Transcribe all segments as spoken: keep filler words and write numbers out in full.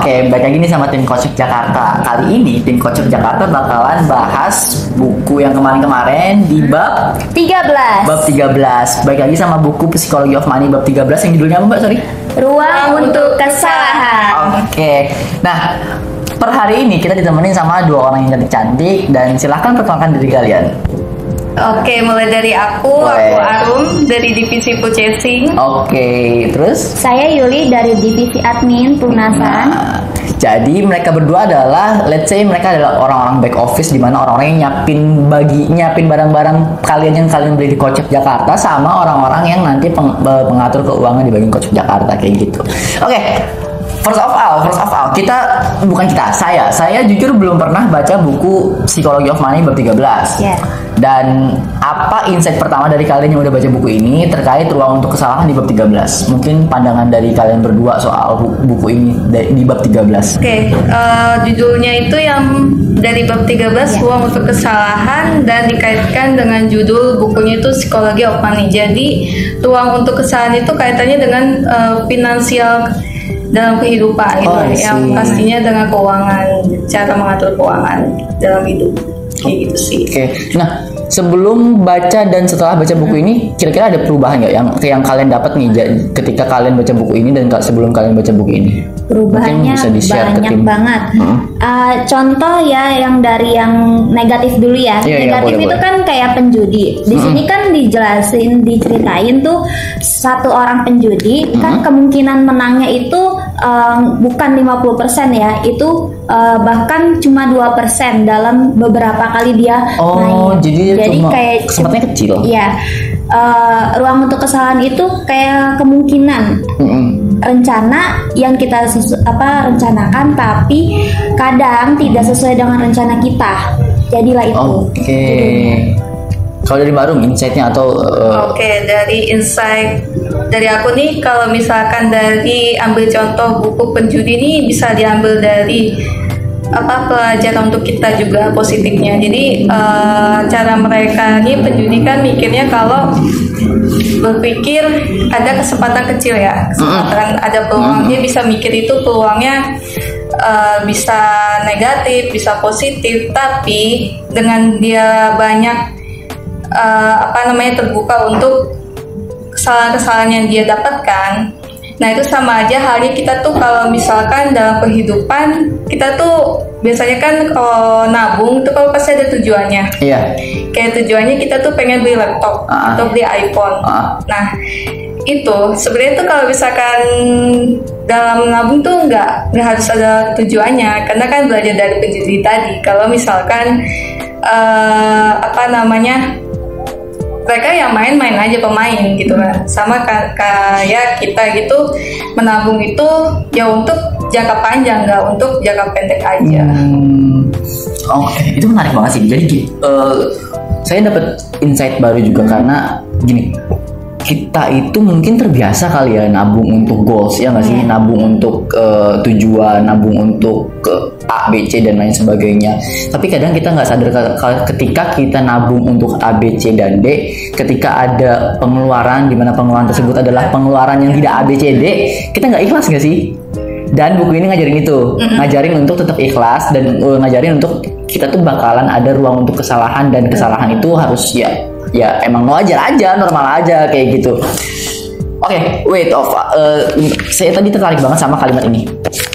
Oke, balik lagi nih sama tim Kocek Jakarta. Kali ini tim Kocek Jakarta bakalan bahas buku yang kemarin-kemarin di bab tiga belas. Bab tiga belas. Balik lagi sama buku Psychology of Money bab tiga belas yang judulnya apa, Mbak? Sorry. Ruang untuk kesalahan. Oke. Nah, per hari ini kita ditemenin sama dua orang yang cantik-cantik dan silahkan perkenalkan diri kalian. Oke, mulai dari aku, Boleh. aku Arum dari divisi purchasing. Oke, terus? Saya Yuli dari divisi admin pelunasan. Nah, jadi mereka berdua adalah, let's say mereka adalah orang-orang back office di mana orang-orang yang nyiapin bagi nyiapin barang-barang kalian yang kalian beli di Kocek Jakarta sama orang-orang yang nanti peng, pengatur keuangan di bagian Kocek Jakarta kayak gitu. Oke. First of all, first of all, kita bukan kita, saya, saya jujur belum pernah baca buku Psychology of Money bab tiga belas. Yeah. Dan apa insight pertama dari kalian yang udah baca buku ini terkait ruang untuk kesalahan di bab tiga belas? Mungkin pandangan dari kalian berdua soal buku ini di bab tiga belas. Oke, okay, uh, judulnya itu yang dari bab tiga belas, yeah. Ruang untuk kesalahan, dan dikaitkan dengan judul bukunya itu Psychology of Money. Jadi, ruang untuk kesalahan itu kaitannya dengan uh, finansial dalam kehidupan gitu, oh, yang pastinya dengan keuangan, cara mengatur keuangan dalam hidup kayak gitu sih. Oke, okay. Nah sebelum baca dan setelah baca buku ini, kira-kira ada perubahan nggak yang yang kalian dapat nih ketika kalian baca buku ini dan sebelum kalian baca buku ini? Perubahannya banyak banget. Hmm. Uh, contoh ya yang dari yang negatif dulu ya. Yeah, negatif yeah, itu boleh, kan kayak penjudi. Di hmm. sini kan dijelasin, diceritain tuh satu orang penjudi hmm. kan kemungkinan menangnya itu um, bukan lima puluh persen ya, itu uh, bahkan cuma dua persen dalam beberapa kali dia oh, main. Jadi, jadi cuma kayak kesempatannya kecil. Iya. Uh, ruang untuk kesalahan itu kayak kemungkinan mm-hmm. rencana yang kita sesu- apa rencanakan tapi kadang tidak sesuai dengan rencana kita. Jadilah itu. Oke. Okay. Kalau dari Barum insight-nya atau uh... Oke, okay, dari insight dari aku nih, kalau misalkan dari ambil contoh buku penjudi ini bisa diambil dari apa pelajaran untuk kita juga positifnya. Jadi uh, cara mereka nih penjudi kan mikirnya kalau berpikir ada kesempatan kecil ya, kesempatan mm-hmm. ada peluang, dia bisa mikir itu peluangnya uh, bisa negatif, bisa positif, tapi dengan dia banyak uh, apa namanya terbuka untuk kesalahan-kesalahan yang dia dapatkan. Nah itu sama aja halnya kita tuh kalau misalkan dalam kehidupan kita tuh biasanya kan kalau nabung tuh kalau pasti ada tujuannya. Iya. Kayak tujuannya kita tuh pengen beli laptop uh-huh. atau beli iPhone. Uh-huh. Nah itu sebenarnya tuh kalau misalkan dalam nabung tuh nggak nggak harus ada tujuannya, karena kan belajar dari penjudi tadi. Kalau misalkan uh, apa namanya mereka yang main-main aja pemain gitu kan, sama kayak kita gitu menabung itu ya untuk jangka panjang, nggak untuk jangka pendek aja. Hmm, Oke, okay. Itu menarik banget sih. Jadi uh, saya dapat insight baru juga karena gini, kita itu mungkin terbiasa kali ya nabung untuk goals ya nggak sih, hmm. nabung untuk uh, tujuan, nabung untuk ke A, B, C dan lain sebagainya. Tapi kadang kita nggak sadar ketika kita nabung untuk A, B, C dan D, ketika ada pengeluaran di mana pengeluaran tersebut adalah pengeluaran yang tidak A, B, C, D, kita nggak ikhlas nggak sih? Dan buku ini ngajarin itu, mm-hmm. ngajarin untuk tetap ikhlas dan uh, ngajarin untuk kita tuh bakalan ada ruang untuk kesalahan dan kesalahan itu harus ya ya emang wajar aja, normal aja kayak gitu. Oke, okay, wait of uh, saya tadi tertarik banget sama kalimat ini.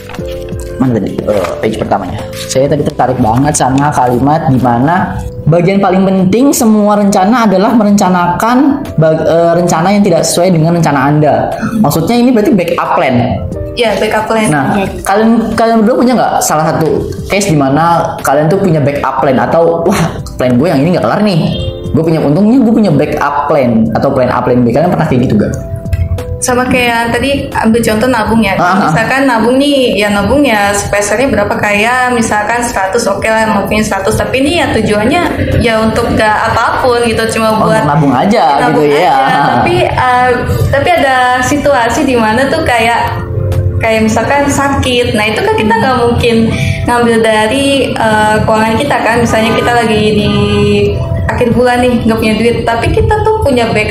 Mana tadi uh, page pertamanya? Saya tadi tertarik banget sama kalimat di mana bagian paling penting semua rencana adalah merencanakan bag, uh, rencana yang tidak sesuai dengan rencana Anda. Maksudnya ini berarti backup plan. Ya, backup plan. Nah, kalian kalian berdua punya nggak salah satu case di mana kalian tuh punya backup plan atau wah plan gue yang ini nggak kelar nih, gue punya untungnya gue punya backup plan atau plan A plan B. Kalian pernah kayak gitu gak? Sama kayak tadi ambil contoh nabung ya. Uh-huh. Misalkan nabung nih, ya nabung ya spesialnya berapa, kayak misalkan seratus, oke lah nabungnya seratus, tapi ini ya tujuannya ya untuk gak apapun gitu, cuma buat oh, nabung aja nabung gitu aja. ya. Tapi uh, tapi ada situasi di mana tuh kayak kayak misalkan sakit. Nah itu kan kita nggak mungkin ngambil dari uh, keuangan kita kan. Misalnya kita lagi di akhir bulan nih nggak punya duit, tapi kita tuh punya backup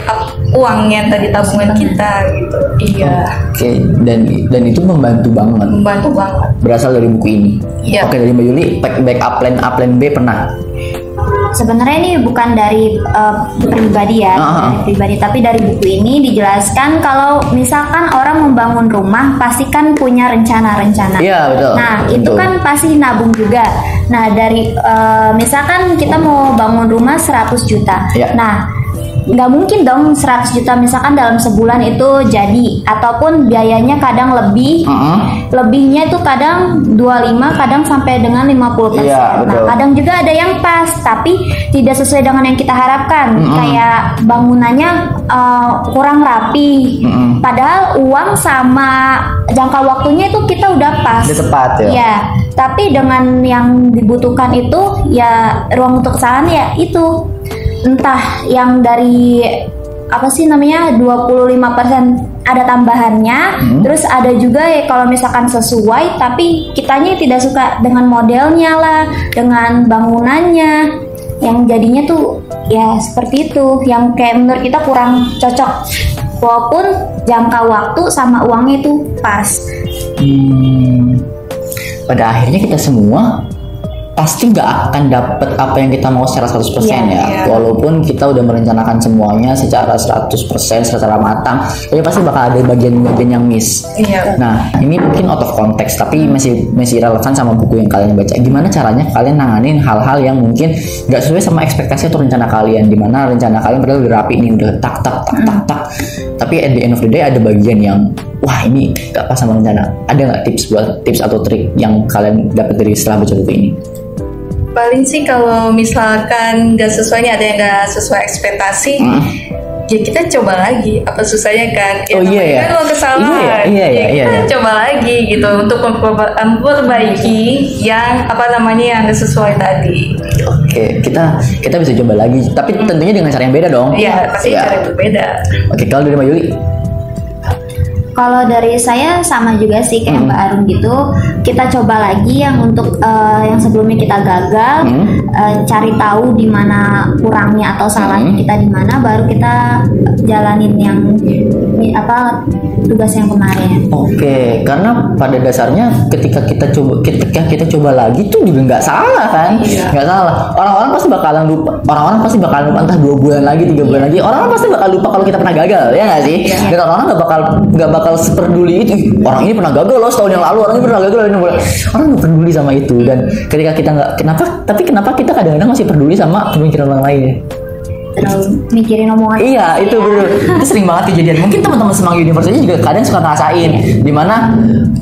uangnya tadi tabungan kita gitu. Iya. Oke, dan dan itu membantu banget. Membantu banget. Berasal dari buku ini. Iya. Oke, dari Mbak Yuli, back, back up plan A plan B pernah. Sebenarnya ini bukan dari uh, pribadi ya, Uh-huh. dari pribadi, tapi dari buku ini dijelaskan kalau misalkan orang membangun rumah pasti kan punya rencana-rencana. Iya, betul. Nah, itu Betul. kan pasti nabung juga. Nah, dari uh, misalkan kita mau bangun rumah seratus juta. Iya. Nah, nggak mungkin dong seratus juta misalkan dalam sebulan itu jadi, ataupun biayanya kadang lebih. Uh-uh. Lebihnya itu kadang dua puluh lima, kadang sampai dengan lima puluh persen. Iya, betul. Nah, kadang juga ada yang pas tapi tidak sesuai dengan yang kita harapkan. Mm-mm. Kayak bangunannya uh, kurang rapi. Mm-mm. Padahal uang sama jangka waktunya itu kita udah pas. Udah tepat ya. Ya, tapi dengan yang dibutuhkan itu ya ruang untuk kesalahan ya itu. Entah yang dari apa sih namanya dua puluh lima persen ada tambahannya, Hmm. terus ada juga ya kalau misalkan sesuai tapi kitanya tidak suka dengan modelnya lah, dengan bangunannya, yang jadinya tuh ya seperti itu, yang kayak menurut kita kurang cocok walaupun jangka waktu sama uangnya itu pas. Hmm, pada akhirnya kita semua pasti nggak akan dapet apa yang kita mau secara seratus persen Iya, ya. iya. Walaupun kita udah merencanakan semuanya secara seratus persen, secara matang, tapi pasti bakal ada bagian-bagian yang miss. Iya. Nah, ini mungkin out of context, tapi masih masih relevan sama buku yang kalian baca. Gimana caranya kalian nanganin hal-hal yang mungkin nggak sesuai sama ekspektasi atau rencana kalian? Dimana rencana kalian padahal udah rapi nih, udah tak tak tak tak tak. Tapi at the end of the day ada bagian yang wah ini nggak pas sama rencana. Ada nggak tips buat tips atau trik yang kalian dapat dari setelah baca buku ini? Paling sih kalau misalkan nggak sesuai nih, ada yang nggak sesuai ekspektasi, Hmm. ya kita coba lagi. Apa susahnya kan? Ya, Oh, iya, namanya ya. kan ruang kesalahan. Iya, iya, ya, iya, iya, kita iya. coba lagi gitu untuk memper- memperbaiki yang apa namanya yang nggak sesuai tadi. Oke, kita kita bisa coba lagi, tapi tentunya dengan cara yang beda dong. Iya, pasti Ya. cara yang berbeda. Oke, kalau dari Mbak Yuli, Kalau dari saya sama juga sih kayak Hmm. Mbak Arum gitu. Kita coba lagi yang untuk eh, yang sebelumnya kita gagal, Hmm. eh, cari tahu di mana kurangnya atau salahnya Hmm. kita di mana, baru kita jalanin yang ini, apa tugas yang kemarin. oke, karena pada dasarnya ketika kita coba ketika kita coba lagi tuh juga nggak salah kan, Iya. nggak salah. Orang-orang pasti bakalan lupa, orang-orang pasti bakalan lupa entah dua bulan lagi, tiga bulan lagi, orang pasti bakal lupa kalau kita pernah gagal, ya nggak sih? Iya. Dan orang-orang nggak bakal nggak bakal seperduli itu. "Ih, orang ini pernah gagal loh setahun yang lalu, orang ini pernah gagal ini pernah." Orang nggak peduli sama itu. Dan ketika kita nggak, kenapa? Tapi kenapa kita kadang-kadang masih peduli sama pemikiran orang lain? Terus mikirin omongan. Iya, itu bener. Itu sering banget kejadian. Mungkin teman-teman Semanggi University juga kadang suka ngerasain dimana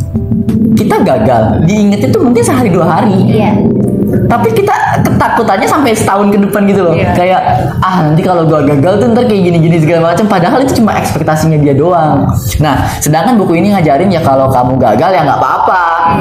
kita gagal, diinget itu mungkin sehari dua hari. Iya. Tapi kita ketakutannya sampai setahun ke depan gitu loh. Iya. Kayak ah nanti kalau gua gagal tuh ntar kayak gini-gini segala macam. Padahal itu cuma ekspektasinya dia doang. Nah, sedangkan buku ini ngajarin ya kalau kamu gagal ya nggak apa-apa.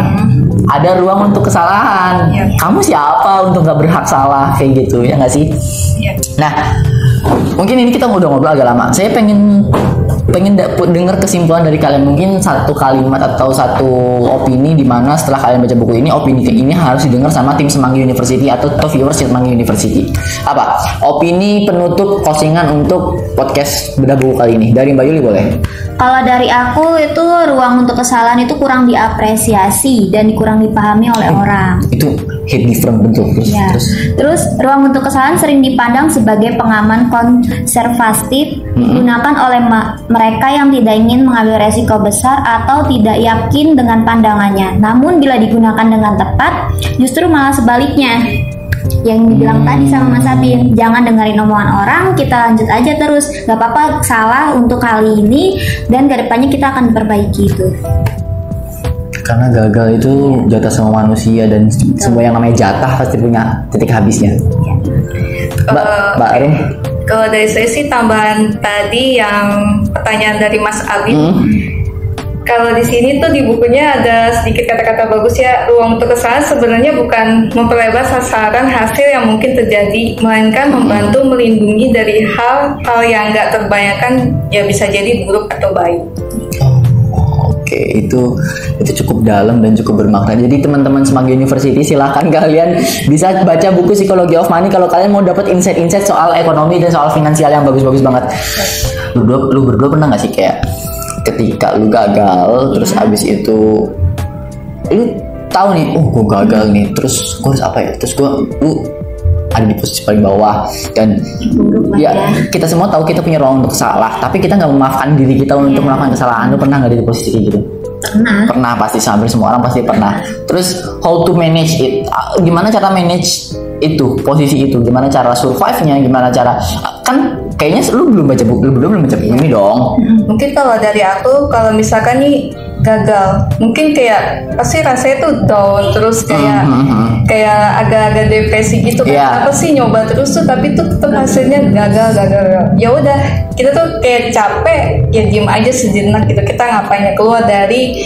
Ada ruang untuk kesalahan. Iya. Kamu siapa untuk nggak berhak salah kayak gitu ya nggak sih? Iya. Nah, mungkin ini kita udah ngobrol agak lama. Saya pengen pengen da- dengar kesimpulan dari kalian, mungkin satu kalimat atau satu opini di mana setelah kalian baca buku ini, opini ini harus didengar sama tim Semanggi University atau atau viewers Semanggi University. Apa? Opini penutup closingan untuk podcast bedah buku kali ini. Dari Mbak Yuli boleh? Kalau dari aku itu ruang untuk kesalahan itu kurang diapresiasi dan kurang dipahami oleh orang. Itu hit different bentuk terus. Ya. terus. Terus ruang untuk kesalahan sering dipandang sebagai pengaman konservatif digunakan oleh ma- mereka yang tidak ingin mengambil resiko besar atau tidak yakin dengan pandangannya. Namun bila digunakan dengan tepat, justru malah sebaliknya. Yang dibilang tadi sama Mas Abin, jangan dengerin omongan orang, kita lanjut aja terus. Gak apa-apa salah untuk kali ini dan kedepannya kita akan perbaiki itu. Karena gagal itu jatah semua manusia dan semua yang namanya jatah pasti punya titik habisnya. Mbak, Eh, Mbak Arum. Kalau dari saya sih tambahan tadi yang pertanyaan dari Mas Abid. Hmm. Kalau di sini tuh di bukunya ada sedikit kata-kata bagus ya. Ruang untuk kesalahan sebenarnya bukan memperlebar sasaran hasil yang mungkin terjadi, melainkan membantu melindungi dari hal-hal yang nggak terbayangkan, ya bisa jadi buruk atau baik. Oke, itu itu cukup dalam dan cukup bermakna. Jadi teman-teman Semanggi University silahkan kalian bisa baca buku Psychology of Money kalau kalian mau dapat insight-insight soal ekonomi dan soal finansial yang bagus-bagus banget. lu berdua lu berdua pernah nggak sih kayak ketika lu gagal terus abis itu lu tahu nih, oh gue gagal nih, terus gue harus apa ya, terus gue lu ada di posisi paling bawah dan ya kita semua tahu kita punya ruang untuk salah, tapi kita nggak memaafkan diri kita untuk yeah. melakukan kesalahan. Lu pernah nggak di posisi kayak gitu? Pernah. Pernah pasti, hampir semua orang pasti pernah. Terus how to manage it? Gimana cara manage itu, posisi itu? Gimana cara survive-nya? Gimana cara, kan kayaknya lu belum baca buku, lu belum belum baca buku ini dong. Mungkin kalau dari aku, kalau misalkan nih gagal, mungkin kayak pasti rasanya tuh down terus kayak mm-hmm. kayak agak-agak depresi gitu kan. Yeah. Apa sih nyoba terus tuh tapi tuh tetap hasilnya gagal gagal. Ya udah, kita tuh kayak capek, ya diem aja sejenak gitu. Kita ngapain ya, keluar dari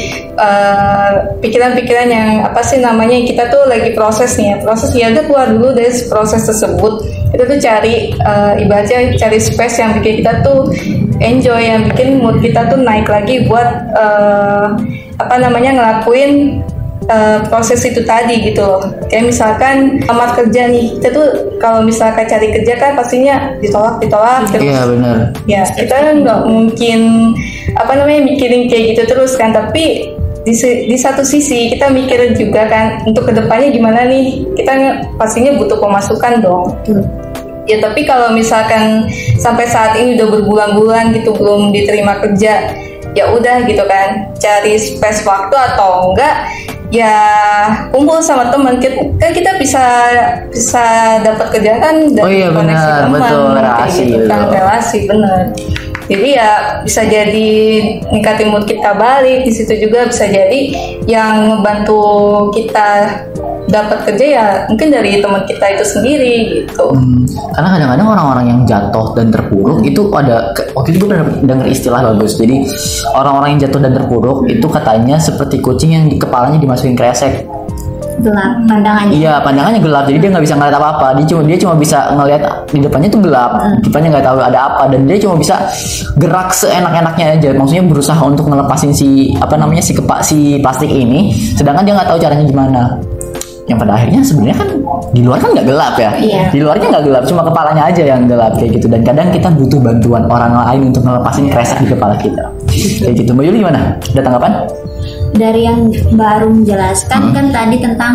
uh, pikiran-pikiran yang apa sih namanya, kita tuh lagi proses nih ya. Proses ya udah keluar dulu dari proses tersebut. Kita tuh cari uh, ibaratnya cari space yang bikin kita tuh enjoy, yang bikin mood kita tuh naik lagi buat uh, apa namanya ngelakuin uh, proses itu tadi gitu loh. Kayak misalkan lamar kerja nih, kita tuh kalau misalkan cari kerja kan pastinya ditolak ditolak terus. Iya benar. Ya kita nggak mungkin apa namanya mikirin kayak gitu terus kan, tapi di, di satu sisi kita mikirin juga kan untuk kedepannya gimana nih, kita pastinya butuh pemasukan dong. Hmm. Ya tapi kalau misalkan sampai saat ini udah berbulan-bulan gitu belum diterima kerja, ya udah gitu kan, cari space waktu atau enggak ya kumpul sama teman. Kan kita bisa bisa dapat kerja kan dari oh iya, koneksi benar, teman, betul, relasi gitu kan, relasi bener. Jadi ya bisa jadi ningkatin mood kita balik. Di situ juga bisa jadi yang membantu kita dapat kerja ya mungkin dari teman kita itu sendiri gitu. Hmm, karena kadang-kadang orang-orang yang jatuh dan terpuruk itu ada, waktu itu gue pernah dengar istilah bagus. Jadi orang-orang yang jatuh dan terpuruk itu katanya seperti kucing yang di kepalanya dimasukin kresek. Gelap pandangannya. Iya, pandangannya gelap, jadi dia nggak bisa ngeliat apa-apa. Dia cuma dia cuma bisa ngeliat di depannya tuh gelap, hmm. depannya nggak tahu ada apa, dan dia cuma bisa gerak seenak-enaknya aja. Maksudnya berusaha untuk ngelepasin si apa namanya si kepak si plastik ini, sedangkan dia nggak tahu caranya gimana. Yang pada akhirnya sebenarnya kan di luar kan nggak gelap ya, iya. Di luarnya nggak gelap, cuma kepalanya aja yang gelap kayak gitu. Dan kadang kita butuh bantuan orang lain untuk ngelepasin kresek di kepala kita, kayak gitu. Mbak Yuli gimana? Ada tanggapan? Dari yang baru menjelaskan hmm. kan tadi tentang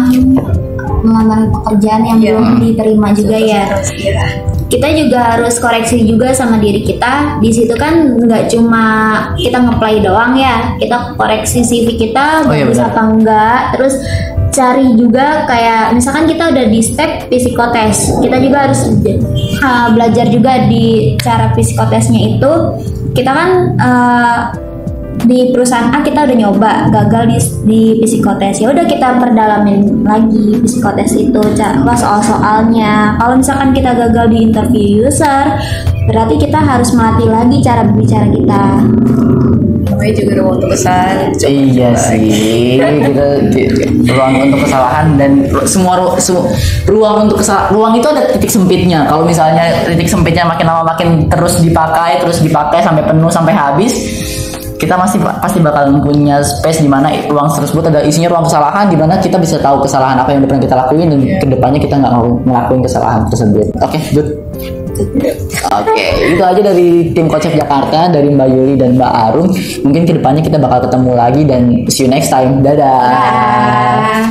melamar pekerjaan yang yeah. belum diterima juga ya. Kita juga harus koreksi juga sama diri kita. Di situ kan nggak cuma kita nge-play doang ya, kita koreksi C V kita oh, iya, bagus apa enggak. Terus cari juga kayak misalkan kita udah di step psikotes, kita juga harus uh, belajar juga di cara psikotesnya itu. Kita kan uh, di perusahaan A kita udah nyoba gagal di, di psikotes, ya udah kita perdalamin lagi psikotes itu, cara soal-soalnya. Kalau misalkan kita gagal di interview user, berarti kita harus melatih lagi cara berbicara kita. Namanya juga ruang untuk kesalahan. Iya sih, kita ruang untuk kesalahan dan semua ru, su, ruang untuk kesalahan. Ruang itu ada titik sempitnya. Kalau misalnya titik sempitnya makin lama makin terus dipakai, terus dipakai sampai penuh sampai habis, kita masih pasti bakal punya space di mana ruang tersebut ada isinya ruang kesalahan, di mana kita bisa tahu kesalahan apa yang udah pernah kita lakuin dan yeah. kedepannya kita nggak mau ngelakuin kesalahan tersebut. Oke, okay, good. Oke, okay, itu aja dari tim Kocek Jakarta, dari Mbak Yuli dan Mbak Arum. Mungkin kedepannya kita bakal ketemu lagi dan see you next time. Dadah. Dadah.